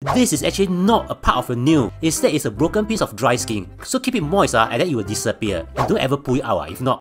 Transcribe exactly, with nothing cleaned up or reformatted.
this is actually not a part of your nail. Instead, it's a broken piece of dry skin. So keep it moist uh, and then it will disappear. And don't ever pull it out uh, if not,